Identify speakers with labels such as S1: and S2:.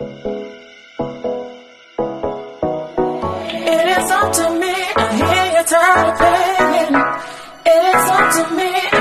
S1: It is up to me. I hear you tired of playing. It is up to me.